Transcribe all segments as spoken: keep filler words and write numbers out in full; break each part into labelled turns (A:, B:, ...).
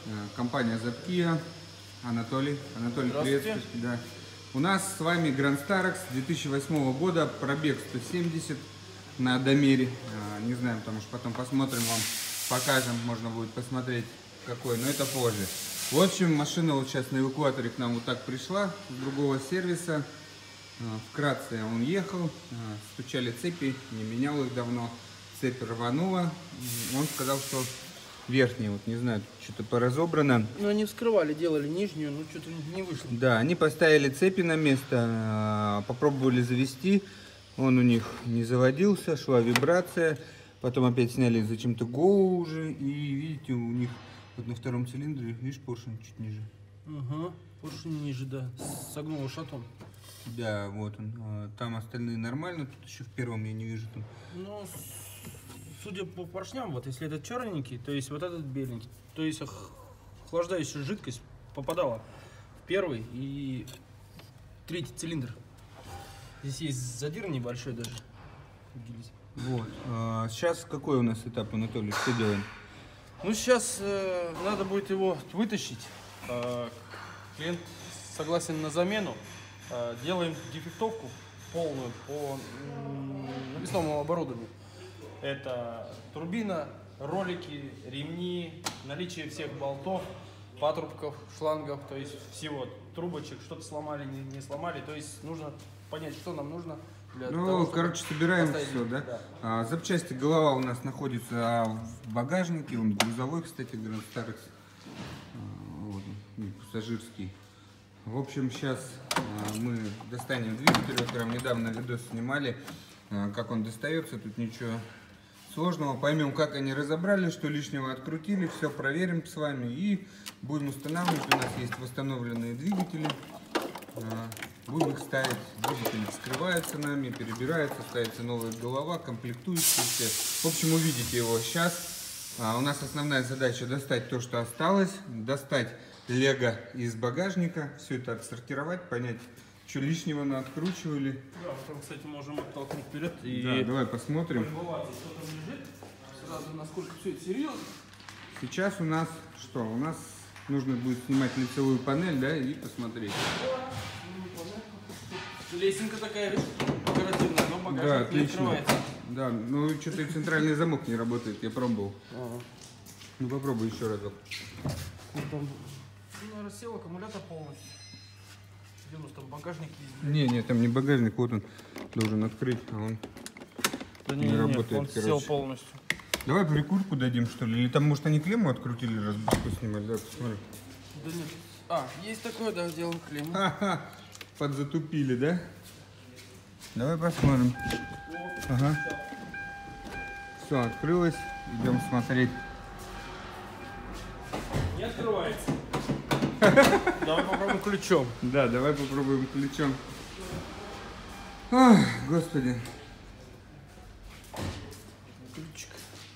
A: компания Zapkia, Анатолий. Анатолий, приветствую. Да. У нас с вами Grand Starex две тысячи восьмого года, пробег сто семьдесят на Домере. Не знаем, потому что потом посмотрим, вам покажем, можно будет посмотреть какой, но это позже. В общем, машина вот сейчас на эвакуаторе к нам вот так пришла с другого сервиса. Вкратце он ехал, стучали цепи, не менял их давно, цепь рванула. Он сказал, что верхняя, вот не знаю, что-то поразобрано.
B: Ну они вскрывали, делали нижнюю, но что-то не вышло.
A: Да, они поставили цепи на место, попробовали завести, он у них не заводился, шла вибрация. Потом опять сняли зачем-то голову уже, и видите, у них вот на втором цилиндре, видишь, поршень чуть ниже.
B: Ага, поршень ниже, да, согнуло шатом.
A: Да, вот он. Там остальные нормально, тут еще в первом я не вижу там.
B: Ну, судя по поршням, вот если этот черненький, то есть вот этот беленький, то есть охлаждающая жидкость попадала в первый и третий цилиндр. Здесь есть задир небольшой даже.
A: Вот. А сейчас какой у нас этап, Анатолий? Что делаем?
B: Ну, сейчас э, надо будет его вытащить. Э, клиент согласен на замену. Э, делаем дефектовку полную по навесному оборудованию. Это турбина, ролики, ремни, наличие всех болтов, патрубков, шлангов, то есть всего, трубочек, что-то сломали, не, не сломали. То есть нужно понять, что нам нужно. Для
A: ну,
B: того,
A: короче, собираем
B: поставить,
A: все, да?
B: да.
A: А, запчасти голова у нас находится в багажнике, он грузовой, кстати, Grand Starex, а, вот, он, пассажирский. В общем, сейчас а, мы достанем двигатель, вот прям недавно видос снимали, а, как он достается, тут ничего сложного. Поймем, как они разобрали, что лишнего открутили, все проверим с вами и будем устанавливать. У нас есть восстановленные двигатели. Будем их ставить, двигатели вскрываются нами, перебираются, ставится новая голова, комплектуется все. В общем, увидите его сейчас. А, у нас основная задача достать то, что осталось, достать лего из багажника, все это отсортировать, понять, что лишнего на откручивали.
B: Да, потом, кстати, можем оттолкнуть вперед и...
A: Да, давай посмотрим.
B: Что там лежит, сразу насколько все это серьезно.
A: Сейчас у нас что? У нас нужно будет снимать лицевую панель, да, и посмотреть.
B: Лесенка такая оперативная, но багажник
A: да,
B: не
A: отлично.
B: открывается.
A: Да, ну что-то центральный замок не работает, я пробовал.
B: Ага.
A: Ну попробуй еще разок.
B: Ну, там, ну, рассел аккумулятор полностью. Где у нас там багажник есть?
A: Не, не, там не багажник, вот он должен открыть, а он
B: да
A: не,
B: не, не
A: работает,
B: он
A: короче.
B: сел полностью.
A: Давай прикурку дадим, что ли? Или там, может, они клемму открутили, раз башку снимали, да, посмотри.
B: Да нет. А, есть такое, да, сделаем клемму.
A: Ха-ха, подзатупили, да? Давай посмотрим. Ага. Все, открылось, идем смотреть.
B: Не открывается. Давай попробуем ключом.
A: Да, давай попробуем ключом. Ах, господи.
B: Ключик.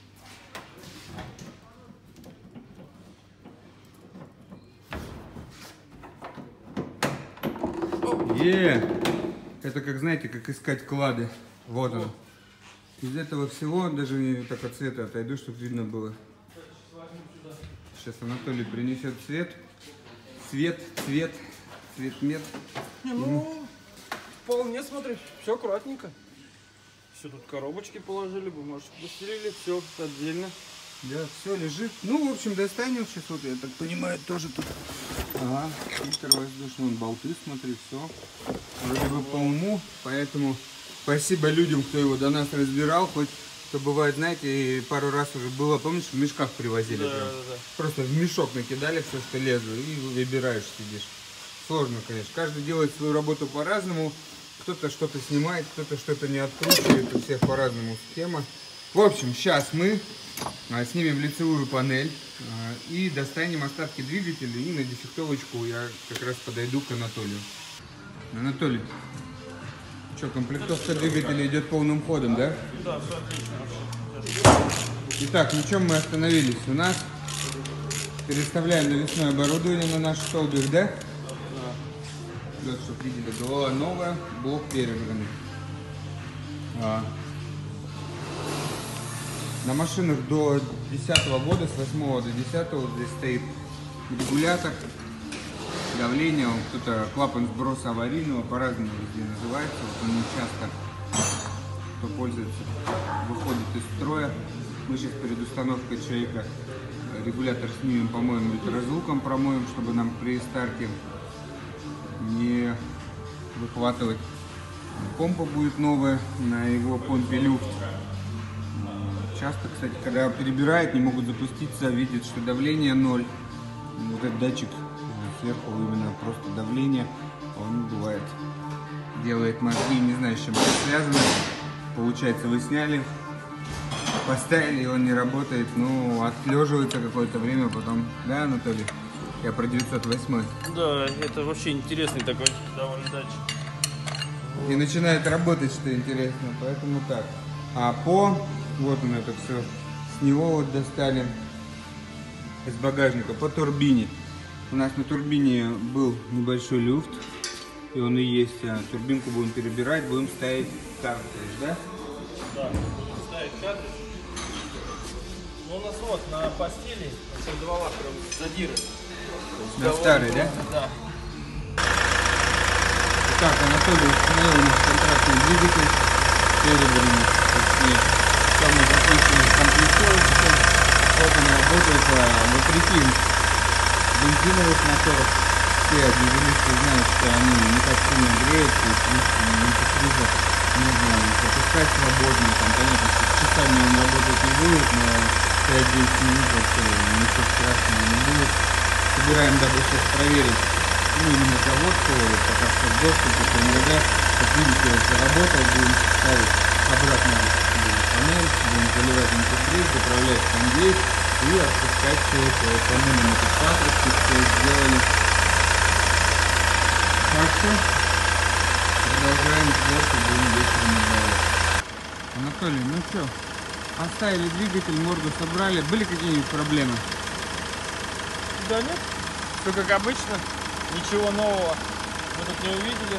A: Е, это как, знаете, как искать клады. Вот он. Из этого всего, даже не так от цвета отойду, чтобы видно было. Сейчас Анатолий принесет цвет. Цвет, цвет, цвет мед.
B: Не, ну, вполне, смотри, все аккуратненько. Все тут коробочки положили, бумажки постелили, все отдельно.
A: Да, все лежит. Ну, в общем, достанем сейчас, вот, я так понимаю, тоже тут. Ага, фильтр воздушный, болты, смотри, все. Вроде бы по уму, поэтому спасибо людям, кто его до нас разбирал, хоть то бывает, знаете, пару раз уже было, помнишь, в мешках привозили,
B: Да,
A: прям.
B: да, да.
A: Просто в мешок накидали все, что лезло, и выбираешь, сидишь. Сложно, конечно. Каждый делает свою работу по-разному. Кто-то что-то снимает, кто-то что-то не откручивает. У всех по-разному схема. В общем, сейчас мы а, снимем лицевую панель а, и достанем остатки двигателя. И на дефектовочку я как раз подойду к Анатолию. Анатолий, что, комплектовка двигателя идет полным ходом, да?
B: Да, все отлично.
A: Итак, на чем мы остановились? У нас переставляем навесное оборудование на наш столбик, да? Да, чтобы видели, голова новая, блок пережранный. А. На машинах до десятого года, с восьмого до десятого, здесь стоит регулятор давления, он кто-то клапан сброса аварийного, по-разному везде называется. Вот он не часто, кто пользуется, выходит из строя. Мы сейчас перед установкой человека регулятор снимем, помоем ультразвуком, промоем, чтобы нам при старте не выхватывать. Помпа будет новая, на его помпе люфт. Часто, кстати, когда перебирают, не могут запуститься, видят, что давление ноль. Вот этот датчик сверху именно просто давление, он бывает делает мозги, не знаю, с чем это связано. Получается, вы сняли, поставили, и он не работает, ну, отлеживается какое-то время, потом, да, Анатолий? Я про девятьсот восемь.
B: Да, это вообще интересный такой довольно датчик.
A: И начинает работать, что интересно, поэтому так. А по, вот он это все, с него вот достали из багажника по турбине. У нас на турбине был небольшой люфт, и он и есть. А турбинку будем перебирать, будем ставить картридж, да?
B: Да, будем ставить картридж. Ну, у нас вот на постели, на стволах прям задиры.
A: На старый, да?
B: Да.
A: Так, Анатолий установил у нас контрактный двигатель, перебранный, точнее, там мы закончили комплектовать, вот он работает, а, вопреки бензиновых моторов. Все дизелисты знают, что они не так сильно греются, и антифриза нужно запускать свободно, там, понятно, что с часами он работать не будет, но пять-десять минут вообще ничего страшного не будет. Собираем, дабы сейчас проверить, ну, именно заводку, пока что в доступе, то иногда, как видите, заработал, будем ставить обратно панель, будем заливать антифриз, заправлять кондей и отпускать все это, по-моему, этот патрубки, все сделали. Так что продолжаем сборку, будем вечером отдавать. Анатолий, ну что, оставили двигатель, морду собрали, были какие-нибудь проблемы?
B: Да нет, все как обычно, ничего нового мы тут не увидели.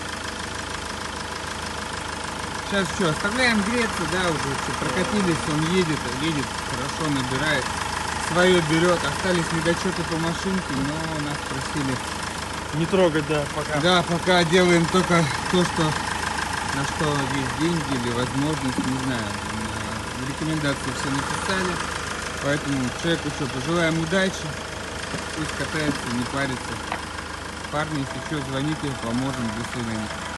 A: Сейчас что, оставляем греться, да, уже что, прокатились, он едет, едет, хорошо набирает, свое берет, остались недочеты по машинке, но нас просили
B: Не трогать, да, пока.
A: Да, пока делаем только то, что на что есть деньги или возможность, не знаю. В рекомендации все написали, поэтому человеку что, пожелаем удачи, пусть катается, не парится. Парни, если что, звоните, поможем, до свидания.